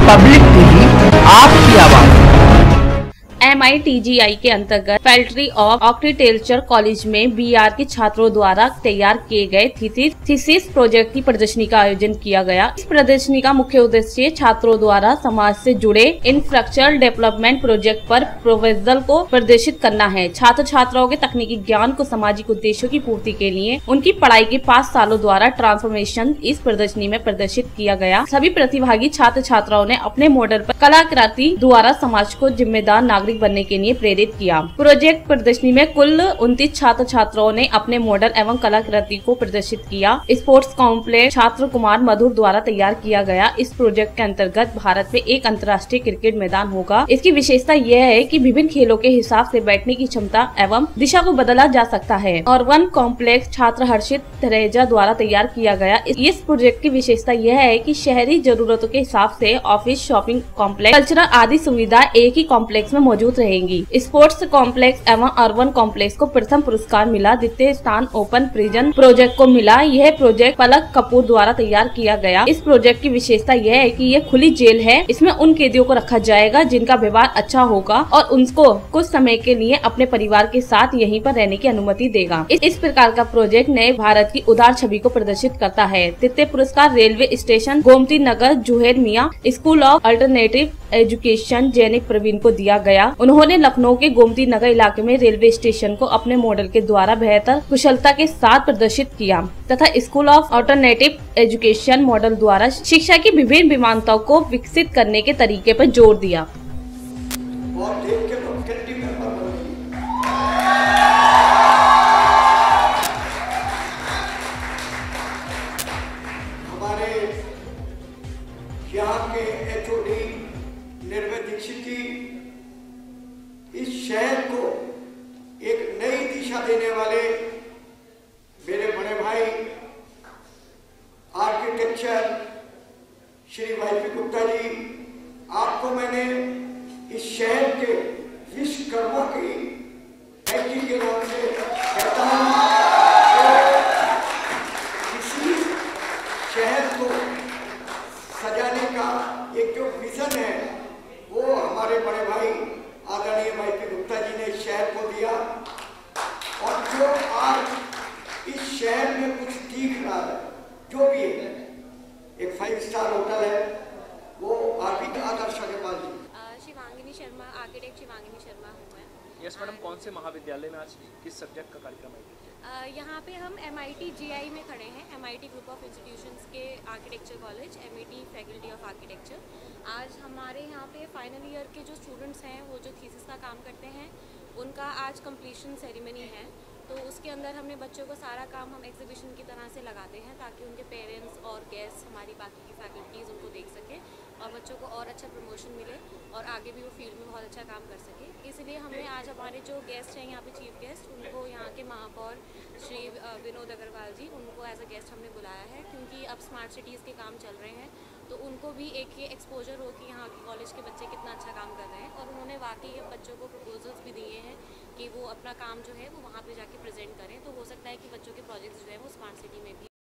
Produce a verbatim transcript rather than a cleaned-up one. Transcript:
Public TV, आपकी आवाज। M I T G I के अंतर्गत फैकल्टी ऑफ आर्किटेक्चर कॉलेज में बी आर के छात्रों द्वारा तैयार किए गए थीसिस थीसिस प्रोजेक्ट की प्रदर्शनी का आयोजन किया गया। इस प्रदर्शनी का मुख्य उद्देश्य छात्रों द्वारा समाज से जुड़े इंफ्रास्ट्रक्चर डेवलपमेंट प्रोजेक्ट पर प्रपोजल को प्रदर्शित करना है। छात्र छात्राओं के तकनीकी ज्ञान को सामाजिक उद्देश्यों की पूर्ति के लिए उनकी पढ़ाई के पाँच सालों द्वारा ट्रांसफॉर्मेशन इस प्रदर्शनी में प्रदर्शित किया गया। सभी प्रतिभागी छात्र छात्राओं ने अपने मॉडल पर कलाकृति द्वारा समाज को जिम्मेदार नागरिक बनने के लिए प्रेरित किया। प्रोजेक्ट प्रदर्शनी में कुल उनतीस छात्र छात्राओं ने अपने मॉडल एवं कलाकृति को प्रदर्शित किया। स्पोर्ट्स कॉम्प्लेक्स छात्र कुमार मधुर द्वारा तैयार किया गया। इस प्रोजेक्ट के अंतर्गत भारत में एक अंतर्राष्ट्रीय क्रिकेट मैदान होगा। इसकी विशेषता यह है कि विभिन्न खेलों के हिसाब से बैठने की क्षमता एवं दिशा को बदला जा सकता है। और वन कॉम्प्लेक्स छात्र हर्षित तरेजा द्वारा तैयार किया गया। इस प्रोजेक्ट की विशेषता यह है कि शहरी जरूरतों के हिसाब से ऑफिस, शॉपिंग कॉम्प्लेक्स, कल्चरल आदि सुविधा एक ही कॉम्प्लेक्स में मौजूद रहेंगी। स्पोर्ट्स कॉम्प्लेक्स एवं अर्बन कॉम्प्लेक्स को प्रथम पुरस्कार मिला। द्वितीय स्थान ओपन प्रिजन प्रोजेक्ट को मिला। यह प्रोजेक्ट पलक कपूर द्वारा तैयार किया गया। इस प्रोजेक्ट की विशेषता यह है कि यह खुली जेल है। इसमें उन कैदियों को रखा जाएगा जिनका व्यवहार अच्छा होगा और उनको कुछ समय के लिए अपने परिवार के साथ यहीं पर रहने की अनुमति देगा। इस, इस प्रकार का प्रोजेक्ट नए भारत की उदार छवि को प्रदर्शित करता है। तृतीय पुरस्कार railway station Gomti Nagar Zuher Miyan school of alternative education Jainik Praveen को दिया गया। उन्होंने लखनऊ के गोमती नगर इलाके में रेलवे स्टेशन को अपने मॉडल के द्वारा बेहतर कुशलता के साथ प्रदर्शित किया तथा school of alternative education model द्वारा शिक्षा की विभिन्न विमानताओं को विकसित करने के तरीके पर जोर दिया। यहाँ के एच ओ डी निर्भय दीक्षित की इस शहर को एक नई दिशा देने वाले मेरे बड़े भाई architecture Shri Y P Gupta ji, आपको मैंने इस शहर के विश्वकर्मा की फैक्ट्री के नाम से कहता हूँ। इसी शहर को सजाने का एक जो विजन है वो हमारे बड़े भाई आदरणीय वाई पी गुप्ता जी ने इस शहर को दिया। और जो आज इस शहर में कुछ दिख रहा है, जो भी है, एक फाइव स्टार होटल है, वो आप ही आदर्श के पास जी। शिवांगिनी शर्मा, आर्किटेक्ट शिवांगिनी शर्मा हूँ मैं। यस मैडम, कौन से महाविद्यालय में आज किस सब्जेक्ट का कार्यक्रम है? यहाँ पे हम एम आई टी जी आई में खड़े हैं, M I T group of institutions के architecture college, M I T faculty of architecture. आज हमारे यहाँ पे फाइनल ईयर के जो स्टूडेंट्स हैं वो जो थीसिस का काम करते हैं उनका आज कंप्लीशन सेरेमनी है। तो उसके अंदर हमने बच्चों को सारा काम हम एग्जीबिशन की तरह से लगाते हैं ताकि उनके पेरेंट्स और गेस्ट, हमारी बाकी की फैकल्टीज़ उनको देख सकें और बच्चों को और अच्छा प्रमोशन मिले और आगे भी वो फील्ड में बहुत अच्छा काम कर सके। इसलिए हमने आज हमारे जो गेस्ट हैं यहाँ पे चीफ गेस्ट, उनको यहाँ के महापौर श्री विनोद अग्रवाल जी, उनको एज अ गेस्ट हमने बुलाया है क्योंकि अब स्मार्ट सिटीज़ के काम चल रहे हैं तो उनको भी एक ये एक्सपोजर हो कि यहाँ के कॉलेज के बच्चे कितना अच्छा काम कर रहे हैं। और उन्होंने वाकई बच्चों को प्रपोजल्स भी दिए हैं कि वो अपना काम जो है वो वहाँ पे जाके प्रेजेंट करें। तो हो सकता है कि बच्चों के प्रोजेक्ट्स जो है वो स्मार्ट सिटी में भी